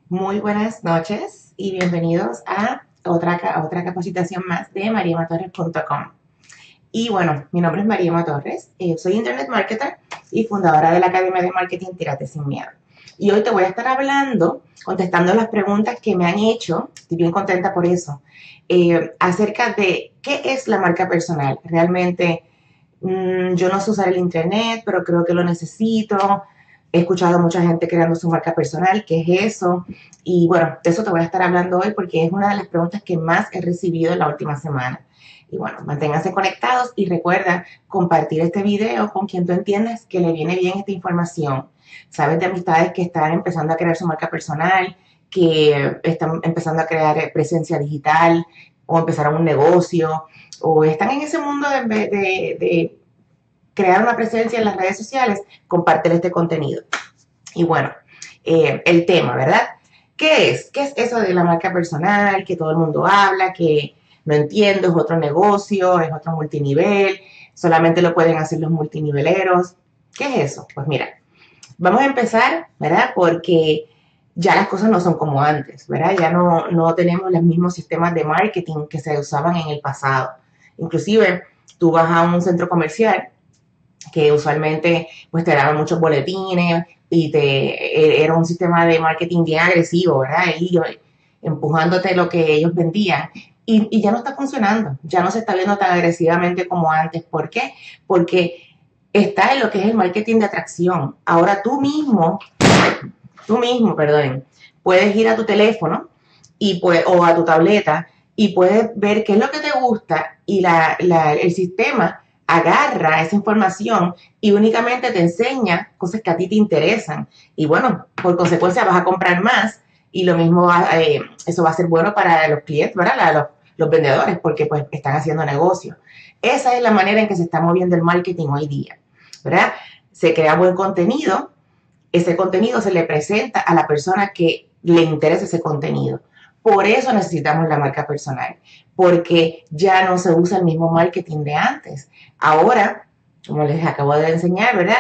Muy buenas noches y bienvenidos a otra capacitación más de mariematorres.com. Y bueno, mi nombre es Mariema Torres, soy Internet Marketer y fundadora de la Academia de Marketing Tírate Sin Miedo. Y hoy te voy a estar hablando, contestando las preguntas que me han hecho, estoy bien contenta por eso, acerca de qué es la marca personal. Realmente yo no sé usar el Internet, pero creo que lo necesito. He escuchado a mucha gente creando su marca personal, ¿qué es eso? Y bueno, de eso te voy a estar hablando hoy porque es una de las preguntas que más he recibido en la última semana. Y bueno, manténganse conectados y recuerda compartir este video con quien tú entiendas que le viene bien esta información. Sabes de amistades que están empezando a crear su marca personal, que están empezando a crear presencia digital o empezaron un negocio o están en ese mundo de crear una presencia en las redes sociales, compártele este contenido. Y bueno, el tema, ¿verdad? ¿Qué es? ¿Qué es eso de la marca personal? Que todo el mundo habla, que no entiendo, es otro negocio, es otro multinivel, solamente lo pueden hacer los multiniveleros. ¿Qué es eso? Pues mira, vamos a empezar, ¿verdad? Porque ya las cosas no son como antes, ¿verdad? Ya no tenemos los mismos sistemas de marketing que se usaban en el pasado. Inclusive, tú vas a un centro comercial que usualmente pues te daban muchos boletines y era un sistema de marketing bien agresivo, ¿verdad? Y empujándote lo que ellos vendían. Y ya no está funcionando, ya no se está viendo tan agresivamente como antes. ¿Por qué? Porque está en lo que es el marketing de atracción. Ahora perdón, puedes ir a tu teléfono o a tu tableta y puedes ver qué es lo que te gusta y el sistema agarra esa información y únicamente te enseña cosas que a ti te interesan. Y bueno, por consecuencia vas a comprar más y lo mismo, eso va a ser bueno para los clientes, ¿verdad? Los vendedores, porque pues están haciendo negocio. Esa es la manera en que se está moviendo el marketing hoy día, ¿verdad? Se crea buen contenido, ese contenido se le presenta a la persona que le interesa ese contenido. Por eso necesitamos la marca personal, porque ya no se usa el mismo marketing de antes. Ahora, como les acabo de enseñar, ¿verdad?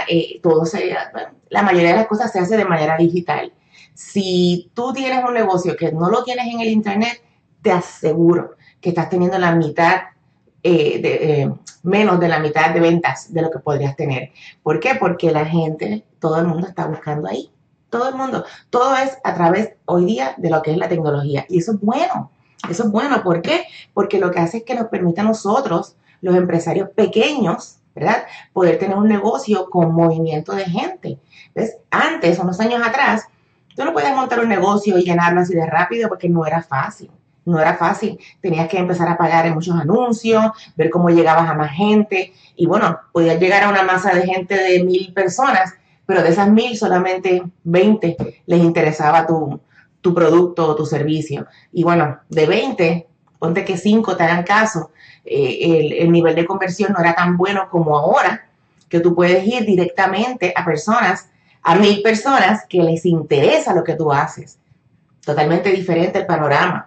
La mayoría de las cosas se hace de manera digital. Si tú tienes un negocio que no lo tienes en el Internet, te aseguro que estás teniendo la mitad menos de la mitad de ventas de lo que podrías tener. ¿Por qué? Porque la gente, todo el mundo está buscando ahí. Todo el mundo. Todo es a través hoy día de lo que es la tecnología. Y eso es bueno. Eso es bueno. ¿Por qué? Porque lo que hace es que nos permite a nosotros, los empresarios pequeños, ¿verdad? Poder tener un negocio con movimiento de gente. ¿Ves? Antes, unos años atrás, tú no podías montar un negocio y llenarlo así de rápido porque no era fácil. No era fácil, tenías que empezar a pagar en muchos anuncios, ver cómo llegabas a más gente y bueno, podías llegar a una masa de gente de 1000 personas, pero de esas 1000 solamente 20 les interesaba tu producto o tu servicio. Y bueno, de 20, ponte que 5 te hagan caso, el nivel de conversión no era tan bueno como ahora, que tú puedes ir directamente a personas, a 1000 personas que les interesa lo que tú haces. Totalmente diferente el panorama.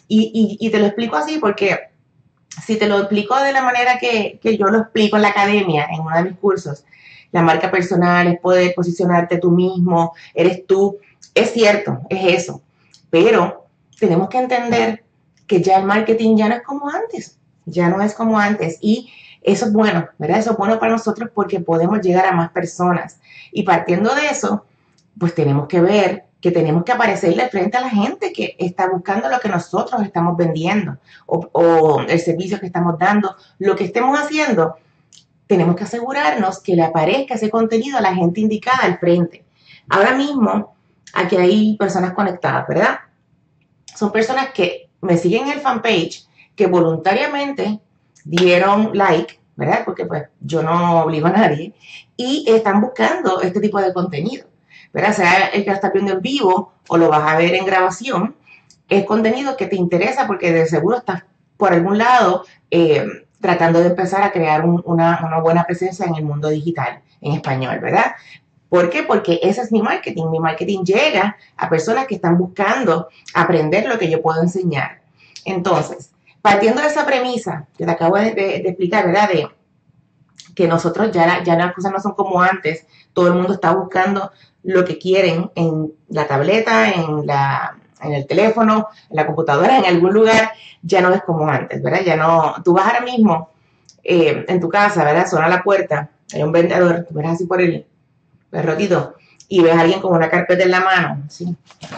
Y te lo explico así porque si te lo explico de la manera que yo lo explico en la academia, en uno de mis cursos, la marca personal es poder posicionarte tú mismo, eres tú, es cierto, es eso, pero tenemos que entender que ya el marketing ya no es como antes, ya no es como antes y eso es bueno, ¿verdad? Eso es bueno para nosotros porque podemos llegar a más personas y partiendo de eso, pues tenemos que ver que tenemos que aparecerle frente a la gente que está buscando lo que nosotros estamos vendiendo o el servicio que estamos dando, lo que estemos haciendo, tenemos que asegurarnos que le aparezca ese contenido a la gente indicada al frente. Ahora mismo, aquí hay personas conectadas, ¿verdad? Son personas que me siguen en el fanpage, que voluntariamente dieron like, ¿verdad? Porque pues yo no obligo a nadie, y están buscando este tipo de contenido, ¿verdad? Sea el que lo está viendo en vivo o lo vas a ver en grabación, es contenido que te interesa porque de seguro estás por algún lado tratando de empezar a crear una buena presencia en el mundo digital, en español, ¿verdad? ¿Por qué? Porque ese es mi marketing. Mi marketing llega a personas que están buscando aprender lo que yo puedo enseñar. Entonces, partiendo de esa premisa que te acabo de explicar, ¿verdad? De que nosotros ya las cosas no son como antes, todo el mundo está buscando lo que quieren en la tableta, en el teléfono, en la computadora, en algún lugar, ya no es como antes, ¿verdad? Ya no, tú vas ahora mismo en tu casa, ¿verdad? Suena la puerta, hay un vendedor, tú ves así por el rotito y ves a alguien con una carpeta en la mano, ¿sí?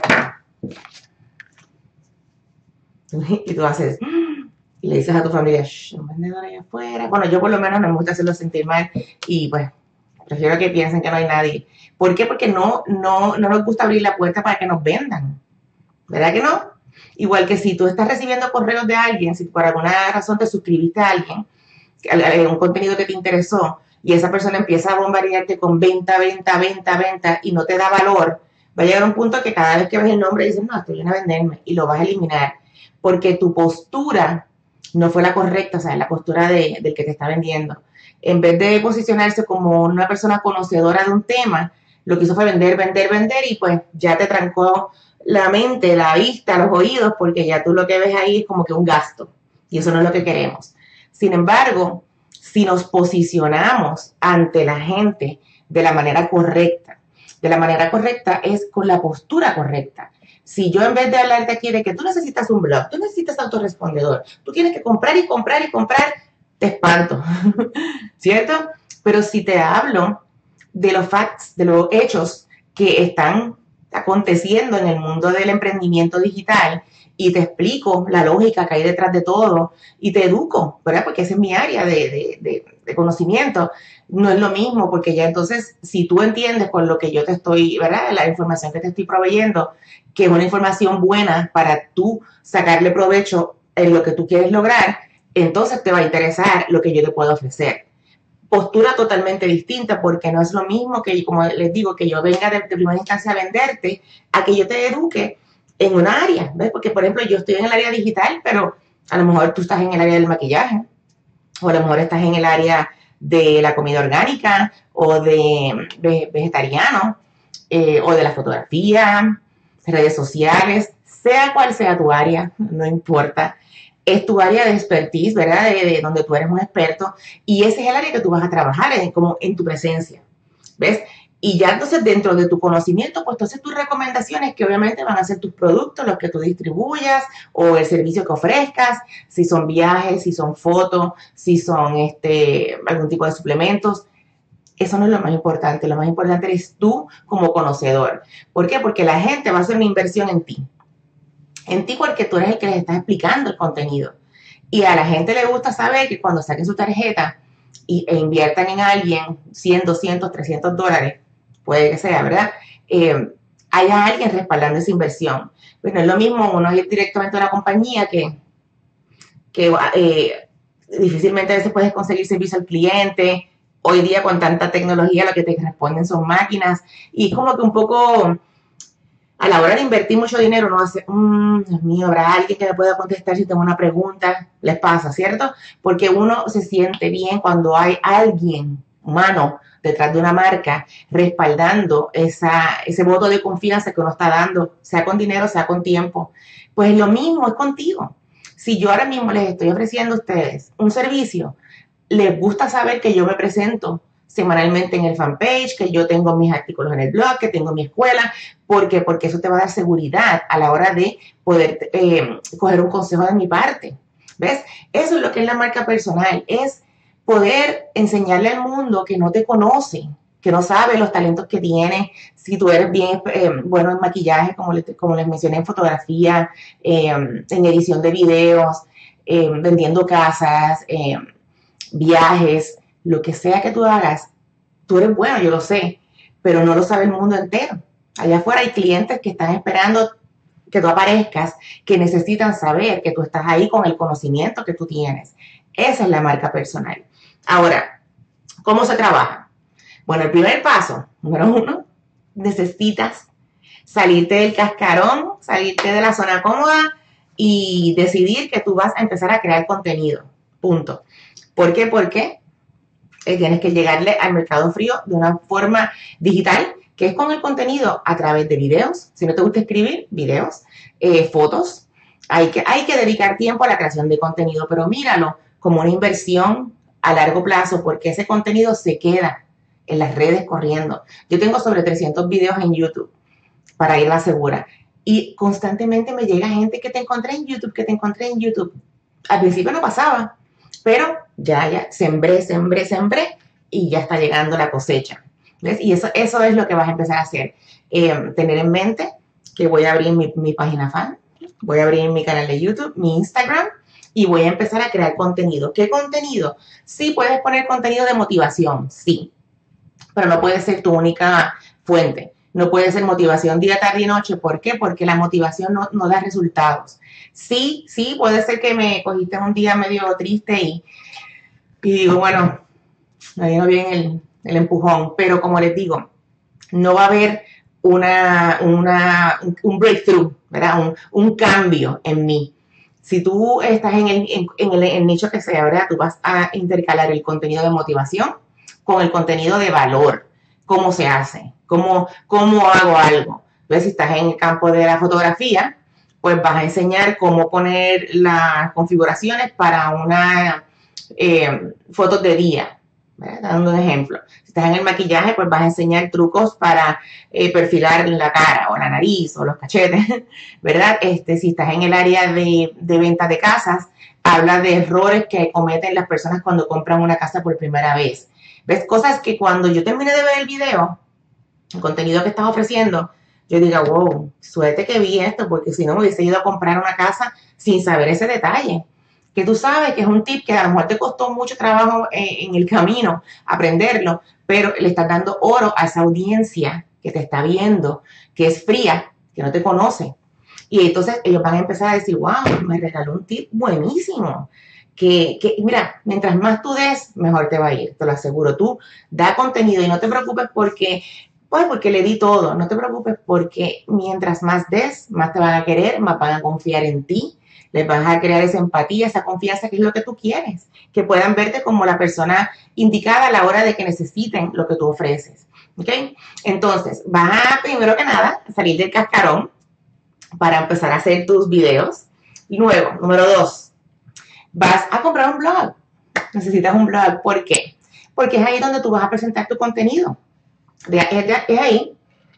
Y tú haces, y le dices a tu familia, un vendedor allá afuera. Bueno, yo por lo menos no me gusta hacerlo sentir mal y pues prefiero que piensen que no hay nadie. ¿Por qué? Porque no nos gusta abrir la puerta para que nos vendan. ¿Verdad que no? Igual que si tú estás recibiendo correos de alguien, si por alguna razón te suscribiste a alguien, un contenido que te interesó, y esa persona empieza a bombardearte con venta, venta, venta, venta, y no te da valor, va a llegar un punto que cada vez que ves el nombre dices, no, esto viene a venderme, y lo vas a eliminar, porque tu postura no fue la correcta, o sea, la postura del que te está vendiendo. En vez de posicionarse como una persona conocedora de un tema, lo que hizo fue vender, vender, vender, y pues ya te trancó la mente, la vista, los oídos, porque ya tú lo que ves ahí es como que un gasto, y eso no es lo que queremos. Sin embargo, si nos posicionamos ante la gente de la manera correcta es con la postura correcta. Si yo en vez de hablarte aquí de que tú necesitas un blog, tú necesitas autorrespondedor, tú tienes que comprar y comprar y comprar, te espanto, ¿cierto? Pero si te hablo de los facts, de los hechos que están aconteciendo en el mundo del emprendimiento digital y te explico la lógica que hay detrás de todo y te educo, ¿verdad? Porque esa es mi área de conocimiento. No es lo mismo porque ya entonces, si tú entiendes con lo que yo te estoy, ¿verdad? La información que te estoy proveyendo, que es una información buena para tú sacarle provecho en lo que tú quieres lograr, entonces te va a interesar lo que yo te puedo ofrecer. Postura totalmente distinta porque no es lo mismo que, como les digo, que yo venga de primera instancia a venderte, a que yo te eduque en un área, ¿ves? Porque, por ejemplo, yo estoy en el área digital, pero a lo mejor tú estás en el área del maquillaje, o a lo mejor estás en el área de la comida orgánica, o de vegetariano, o de la fotografía, redes sociales, sea cual sea tu área, no importa. Es tu área de expertise, ¿verdad? De donde tú eres un experto, y ese es el área que tú vas a trabajar como en tu presencia, ¿ves? Y ya entonces dentro de tu conocimiento, pues entonces tus recomendaciones que obviamente van a ser tus productos, los que tú distribuyas o el servicio que ofrezcas, si son viajes, si son fotos, si son algún tipo de suplementos. Eso no es lo más importante eres tú como conocedor. ¿Por qué? Porque la gente va a hacer una inversión en ti porque tú eres el que les está explicando el contenido. Y a la gente le gusta saber que cuando saquen su tarjeta e inviertan en alguien 100, 200, 300 dólares, puede que sea, ¿verdad? Haya alguien respaldando esa inversión. Pues no es lo mismo uno ir directamente a una compañía que difícilmente a veces puedes conseguir servicio al cliente. Hoy día con tanta tecnología lo que te responden son máquinas y como que un poco a la hora de invertir mucho dinero, no hace, Dios mío, habrá alguien que me pueda contestar si tengo una pregunta, les pasa, ¿cierto? Porque uno se siente bien cuando hay alguien humano detrás de una marca respaldando ese voto de confianza que uno está dando, sea con dinero, sea con tiempo. Pues lo mismo es contigo. Si yo ahora mismo les estoy ofreciendo a ustedes un servicio, les gusta saber que yo me presento semanalmente en el fanpage, que yo tengo mis artículos en el blog, que tengo mi escuela. ¿Por qué? Porque eso te va a dar seguridad a la hora de poder coger un consejo de mi parte. ¿Ves? Eso es lo que es la marca personal, es poder enseñarle al mundo que no te conoce, que no sabe los talentos que tienes, si tú eres bien bueno en maquillaje, como les mencioné, en fotografía, en edición de videos, vendiendo casas, viajes, lo que sea que tú hagas, tú eres bueno, yo lo sé, pero no lo sabe el mundo entero. Allá afuera hay clientes que están esperando que tú aparezcas, que necesitan saber que tú estás ahí con el conocimiento que tú tienes. Esa es la marca personal. Ahora, ¿cómo se trabaja? Bueno, el primer paso, número 1, necesitas salirte del cascarón, salirte de la zona cómoda y decidir que tú vas a empezar a crear contenido. Punto. ¿Por qué? Porque tienes que llegarle al mercado frío de una forma digital, que es con el contenido a través de videos. Si no te gusta escribir, videos, fotos. Hay que dedicar tiempo a la creación de contenido, pero míralo como una inversión a largo plazo, porque ese contenido se queda en las redes corriendo. Yo tengo sobre 300 videos en YouTube, para ir a la segura. Y constantemente me llega gente que te encontré en YouTube, que te encontré en YouTube. Al principio no pasaba, pero ya, sembré y ya está llegando la cosecha. ¿Ves? Y eso es lo que vas a empezar a hacer. Tener en mente que voy a abrir mi página fan, voy a abrir mi canal de YouTube, mi Instagram, y voy a empezar a crear contenido. ¿Qué contenido? Sí, puedes poner contenido de motivación, sí, pero no puede ser tu única fuente. No puede ser motivación día, tarde y noche. ¿Por qué? Porque la motivación no da resultados. Sí, puede ser que me cogiste un día medio triste y digo, bueno, me vino bien el empujón, pero como les digo, no va a haber un breakthrough, ¿verdad? Un cambio en mí. Si tú estás en el nicho que sea, ¿verdad? Tú vas a intercalar el contenido de motivación con el contenido de valor. ¿Cómo se hace? ¿Cómo hago algo? Entonces, si estás en el campo de la fotografía, pues vas a enseñar cómo poner las configuraciones para una fotos de día, ¿verdad? Dando un ejemplo. Si estás en el maquillaje, pues vas a enseñar trucos para perfilar la cara o la nariz o los cachetes, ¿verdad? Si estás en el área de venta de casas, habla de errores que cometen las personas cuando compran una casa por primera vez. ¿Ves? Cosas que cuando yo termine de ver el video, el contenido que estás ofreciendo, yo diga, wow, suerte que vi esto, porque si no me hubiese ido a comprar una casa sin saber ese detalle. Que tú sabes que es un tip que a lo mejor te costó mucho trabajo en el camino aprenderlo, pero le estás dando oro a esa audiencia que te está viendo, que es fría, que no te conoce. Y entonces ellos van a empezar a decir, wow, me regaló un tip buenísimo. Que mira, mientras más tú des, mejor te va a ir, te lo aseguro. Tú da contenido y no te preocupes porque le di todo. No te preocupes porque mientras más des, más te van a querer, más van a confiar en ti. Les vas a crear esa empatía, esa confianza que es lo que tú quieres. Que puedan verte como la persona indicada a la hora de que necesiten lo que tú ofreces. ¿Ok? Entonces, vas a, primero que nada, salir del cascarón para empezar a hacer tus videos. Y luego, número 2, vas a comprar un blog. Necesitas un blog. ¿Por qué? Porque es ahí donde tú vas a presentar tu contenido. Es ahí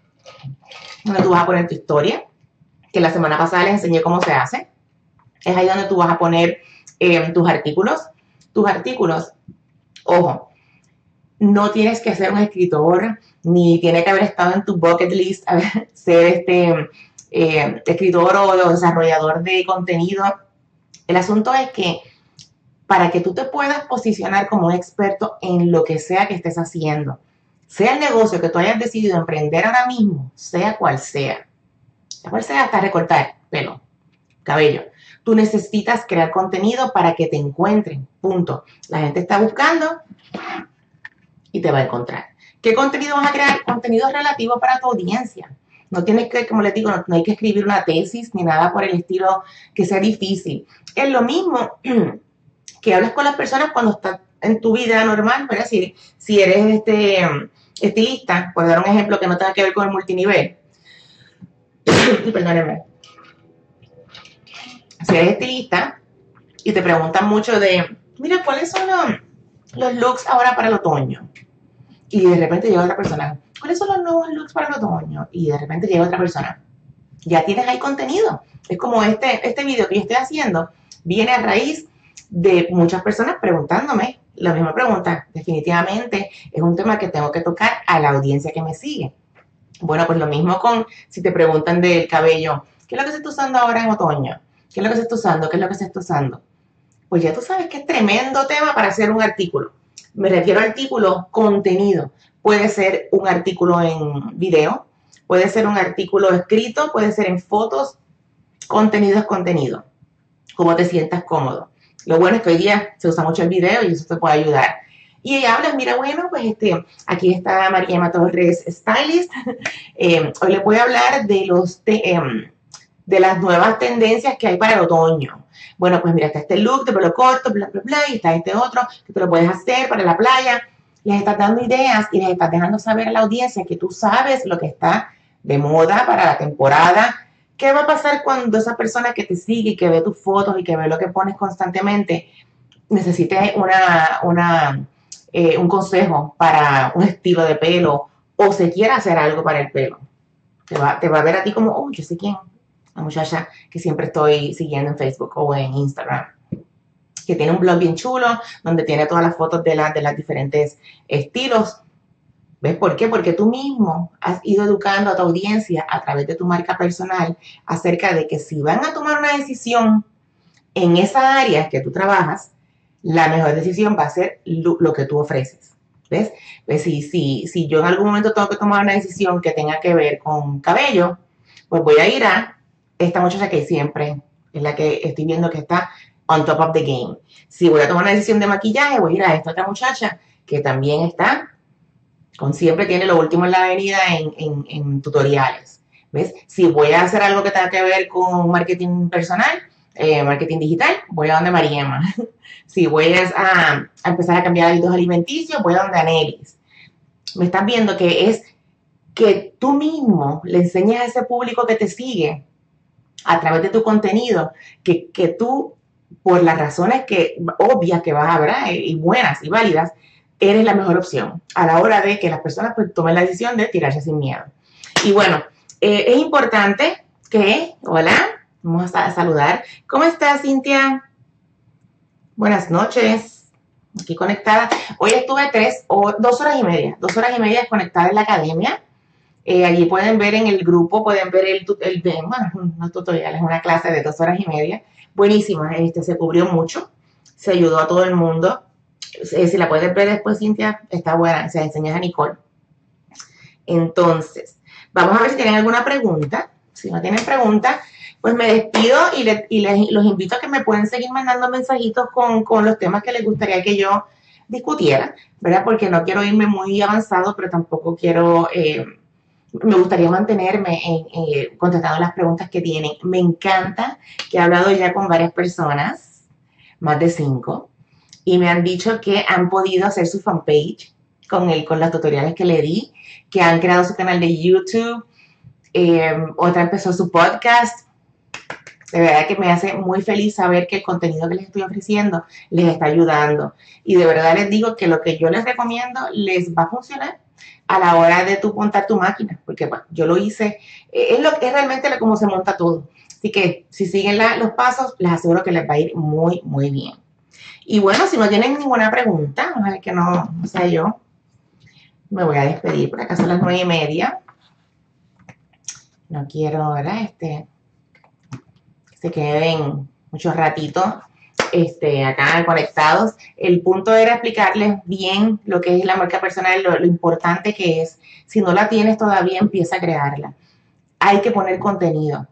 donde tú vas a poner tu historia, que la semana pasada les enseñé cómo se hace. Es ahí donde tú vas a poner tus artículos. Tus artículos, ojo, no tienes que ser un escritor, ni tiene que haber estado en tu bucket list a ver, ser escritor o desarrollador de contenido. El asunto es que para que tú te puedas posicionar como un experto en lo que sea que estés haciendo, sea el negocio que tú hayas decidido emprender ahora mismo, sea cual sea hasta recortar pelo, cabello, tú necesitas crear contenido para que te encuentren, punto. La gente está buscando y te va a encontrar. ¿Qué contenido vas a crear? Contenido relativo para tu audiencia. No tienes que, como les digo, no hay que escribir una tesis ni nada por el estilo que sea difícil. Es lo mismo que hablas con las personas cuando estás en tu vida normal, ¿verdad? Si eres estilista, por dar un ejemplo que no tenga que ver con el multinivel. Perdónenme. Si eres estilista y te preguntan mucho de, mira, ¿cuáles son los looks ahora para el otoño? Y de repente llega otra persona, ¿cuáles son los nuevos looks para el otoño? Y de repente llega otra persona. Ya tienes ahí contenido. Es como este video que yo estoy haciendo, viene a raíz de muchas personas preguntándome la misma pregunta. Definitivamente es un tema que tengo que tocar a la audiencia que me sigue. Bueno, pues lo mismo con si te preguntan del cabello, ¿qué es lo que se está usando ahora en otoño? ¿Qué es lo que se está usando? ¿Qué es lo que se está usando? Pues ya tú sabes que es tremendo tema para hacer un artículo. Me refiero a artículo, contenido. Puede ser un artículo en video, puede ser un artículo escrito, puede ser en fotos. Contenido es contenido. Cómo te sientas cómodo. Lo bueno es que hoy día se usa mucho el video y eso te puede ayudar. Y ella habla, mira, bueno, pues aquí está María Emma Torres, stylist. Hoy les voy a hablar de las nuevas tendencias que hay para el otoño. Bueno, pues mira, está este look de pelo corto, bla, bla, bla, y está este otro que te lo puedes hacer para la playa. Les estás dando ideas y les estás dejando saber a la audiencia que tú sabes lo que está de moda para la temporada. ¿Qué va a pasar cuando esa persona que te sigue y que ve tus fotos y que ve lo que pones constantemente necesite un consejo para un estilo de pelo o se quiera hacer algo para el pelo? Te va a ver a ti como, oh, yo sé quién la muchacha que siempre estoy siguiendo en Facebook o en Instagram, que tiene un blog bien chulo, donde tiene todas las fotos de las diferentes estilos. ¿Ves por qué? Porque tú mismo has ido educando a tu audiencia a través de tu marca personal acerca de que si van a tomar una decisión en esa área que tú trabajas, la mejor decisión va a ser lo que tú ofreces. ¿Ves? Pues si yo en algún momento tengo que tomar una decisión que tenga que ver con cabello, pues voy a ir a esta muchacha que siempre es la que estoy viendo que está on top of the game. Si voy a tomar una decisión de maquillaje, voy a ir a esta otra muchacha que también está siempre tiene lo último en la avenida en tutoriales. ¿Ves? Si voy a hacer algo que tenga que ver con marketing personal, marketing digital, voy a donde Mariema. Si voy a empezar a cambiar hábitos alimenticios, voy a donde Anelis. Me estás viendo que es que tú mismo le enseñas a ese público que te sigue a través de tu contenido, que tú, por las razones obvias que vas a ver y buenas y válidas, eres la mejor opción a la hora de que las personas pues, tomen la decisión de tirarse sin miedo. Y bueno, es importante que, hola, vamos a saludar. ¿Cómo estás, Cintia? Buenas noches. Aquí conectada. Hoy estuve 2 horas y media conectada en la academia. Allí pueden ver en el grupo, pueden ver unos tutoriales, una clase de 2 horas y media. Buenísima, se cubrió mucho, se ayudó a todo el mundo. Si la puedes ver después, Cintia, está buena, se enseñas a Nicole. Entonces, vamos a ver si tienen alguna pregunta. Si no tienen pregunta, pues me despido y los invito a que me pueden seguir mandando mensajitos con los temas que les gustaría que yo discutiera, ¿verdad? Porque no quiero irme muy avanzado, pero tampoco quiero... me gustaría mantenerme contestando las preguntas que tienen. Me encanta que he hablado ya con varias personas, más de 5, y me han dicho que han podido hacer su fanpage con los tutoriales que le di, que han creado su canal de YouTube, otra empezó su podcast. De verdad que me hace muy feliz saber que el contenido que les estoy ofreciendo les está ayudando. Y de verdad les digo que lo que yo les recomiendo les va a funcionar a la hora de tú montar tu máquina, porque bueno, yo lo hice, es realmente como se monta todo. Así que si siguen los pasos, les aseguro que les va a ir muy, muy bien. Y bueno, si no tienen ninguna pregunta, ojalá que no sea yo, me voy a despedir, por acá son las 9:30. No quiero, ¿verdad? Se queden muchos ratitos acá conectados. El punto era explicarles bien lo que es la marca personal, lo importante que es. Si no la tienes todavía, empieza a crearla. Hay que poner contenido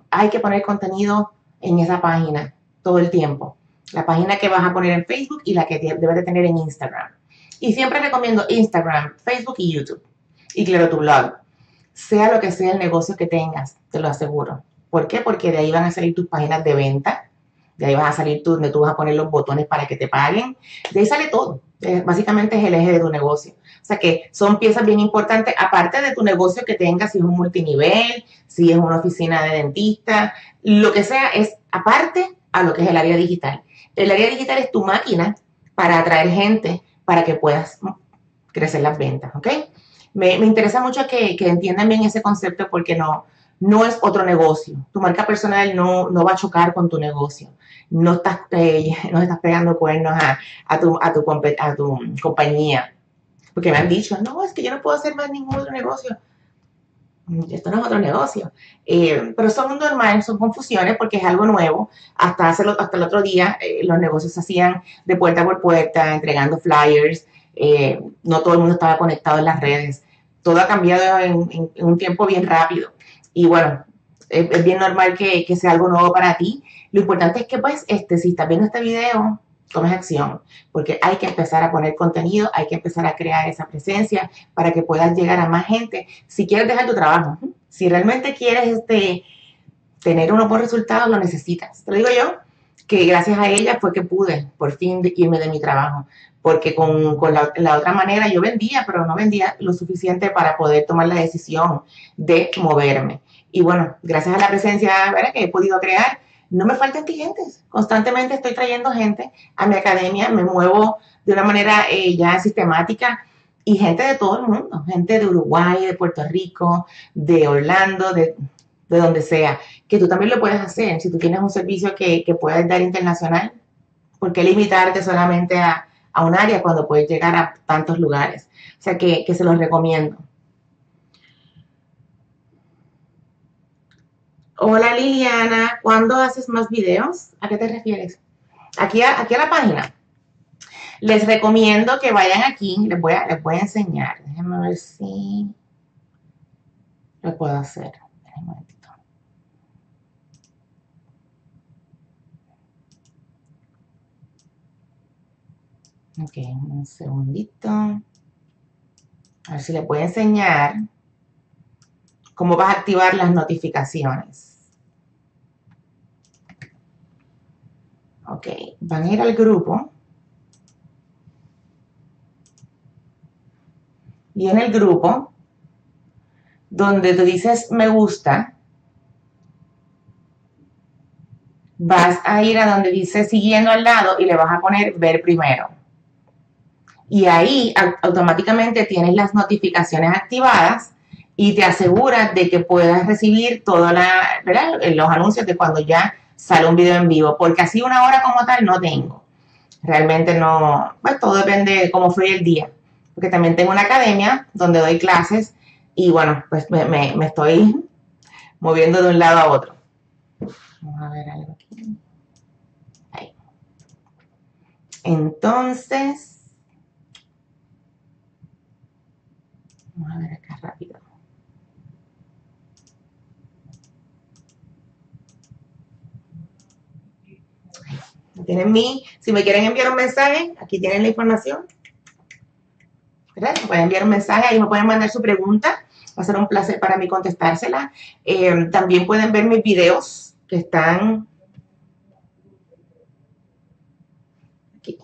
en esa página todo el tiempo. La página que vas a poner en Facebook y la que debes de tener en Instagram. Y siempre recomiendo Instagram, Facebook y YouTube. Y claro, tu blog. Sea lo que sea el negocio que tengas, te lo aseguro. ¿Por qué? Porque de ahí van a salir tus páginas de venta, de ahí vas a salir donde tú vas a poner los botones para que te paguen, de ahí sale todo. Básicamente es el eje de tu negocio. O sea que son piezas bien importantes, aparte de tu negocio que tengas, si es un multinivel, si es una oficina de dentista, lo que sea, es aparte a lo que es el área digital. El área digital es tu máquina para atraer gente, para que puedas crecer las ventas, ¿ok? Me interesa mucho que entiendan bien ese concepto porque no es otro negocio. Tu marca personal no va a chocar con tu negocio. No estás pegando cuernos a tu compañía. Porque me han dicho, no, es que yo no puedo hacer más ningún otro negocio. Esto no es otro negocio. Pero son normales, son confusiones porque es algo nuevo. Hasta el otro día los negocios se hacían de puerta por puerta, entregando flyers. No todo el mundo estaba conectado en las redes. Todo ha cambiado en un tiempo bien rápido. Y bueno, es bien normal que sea algo nuevo para ti. Lo importante es que pues, si estás viendo este video, tomes acción, porque hay que empezar a poner contenido, hay que empezar a crear esa presencia para que puedas llegar a más gente. Si quieres dejar tu trabajo, si realmente quieres tener unos buenos resultados, lo necesitas. Te lo digo yo, que gracias a ella fue que pude por fin irme de mi trabajo, porque con la otra manera yo vendía, pero no vendía lo suficiente para poder tomar la decisión de moverme. Y bueno, gracias a la presencia, ¿verdad?, que he podido crear, no me faltan clientes. Constantemente estoy trayendo gente a mi academia, me muevo de una manera ya sistemática y gente de todo el mundo, gente de Uruguay, de Puerto Rico, de Orlando, de de donde sea, que tú también lo puedes hacer. Si tú tienes un servicio que puedes dar internacional, ¿por qué limitarte solamente a un área cuando puedes llegar a tantos lugares? O sea que se los recomiendo. Hola Liliana, ¿cuándo haces más videos? ¿A qué te refieres? Aquí a la página. Les recomiendo que vayan aquí, les voy a enseñar. Déjenme ver si lo puedo hacer. Un momentito. Ok, un segundito. A ver si les voy a enseñar cómo vas a activar las notificaciones. Ok, van a ir al grupo. Y en el grupo, donde tú dices me gusta, vas a ir a donde dice siguiendo al lado y le vas a poner ver primero. Y ahí automáticamente tienes las notificaciones activadas y te aseguras de que puedas recibir todos los anuncios de cuando ya sale un video en vivo, porque así una hora como tal no tengo. Realmente no, pues todo depende de cómo fue el día, porque también tengo una academia donde doy clases y bueno, pues me estoy moviendo de un lado a otro. Vamos a ver algo aquí. Ahí. Entonces, vamos a ver acá rápido. Tienen si me quieren enviar un mensaje, aquí tienen la información. ¿Verdad? Me pueden enviar un mensaje, ahí me pueden mandar su pregunta. Va a ser un placer para mí contestársela. También pueden ver mis videos que están aquí.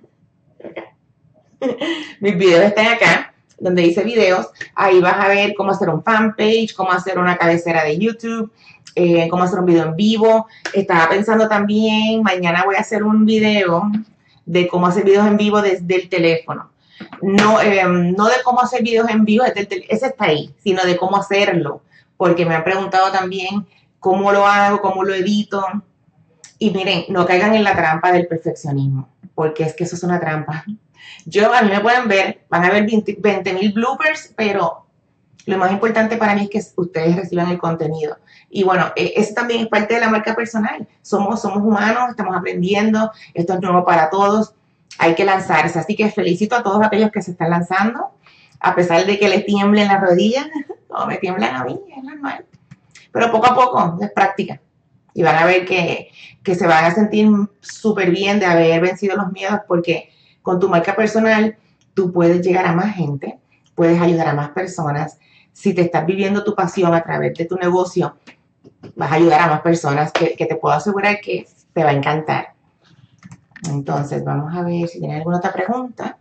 Mis videos están acá, donde dice videos. Ahí vas a ver cómo hacer un fanpage, cómo hacer una cabecera de YouTube, cómo hacer un video en vivo. Estaba pensando también, mañana voy a hacer un video de cómo hacer videos en vivo desde el teléfono. No, no de cómo hacer videos en vivo desde el teléfono, ese está ahí, sino de cómo hacerlo. Porque me han preguntado también cómo lo hago, cómo lo edito. Y miren, no caigan en la trampa del perfeccionismo, porque es que eso es una trampa. A mí me pueden ver, van a ver 20,000 bloopers, pero lo más importante para mí es que ustedes reciban el contenido. Y bueno, eso también es parte de la marca personal. Somos humanos, estamos aprendiendo, esto es nuevo para todos, hay que lanzarse. Así que felicito a todos aquellos que se están lanzando, a pesar de que les tiemblen las rodillas, como me tiemblan a mí, es normal. Pero poco a poco, es práctica. Y van a ver que se van a sentir súper bien de haber vencido los miedos, porque con tu marca personal tú puedes llegar a más gente, puedes ayudar a más personas. Si te estás viviendo tu pasión a través de tu negocio, vas a ayudar a más personas que te puedo asegurar que te va a encantar. Entonces, vamos a ver si tienen alguna otra pregunta.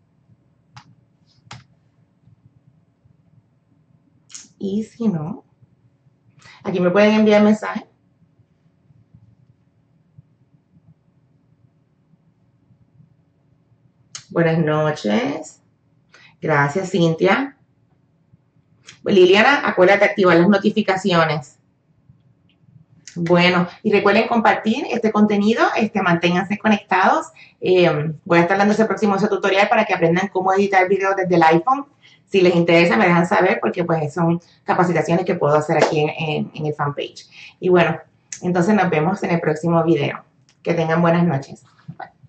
Y si no, aquí me pueden enviar mensajes. Buenas noches. Gracias, Cintia. Liliana, acuérdate de activar las notificaciones. Bueno, y recuerden compartir este contenido, manténganse conectados. Voy a estar dando ese próximo tutorial para que aprendan cómo editar videos desde el iPhone. Si les interesa, me dejan saber porque pues son capacitaciones que puedo hacer aquí en el fanpage. Y bueno, entonces nos vemos en el próximo video. Que tengan buenas noches. Bye.